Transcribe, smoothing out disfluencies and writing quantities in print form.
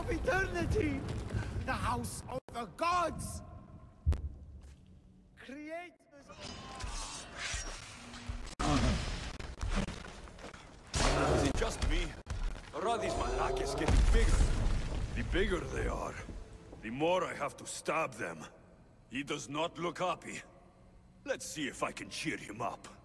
of eternity! The house of the gods! Create... Is it just me? Or are these malakis getting bigger? The bigger they are, the more I have to stab them. He does not look happy. Let's see if I can cheer him up.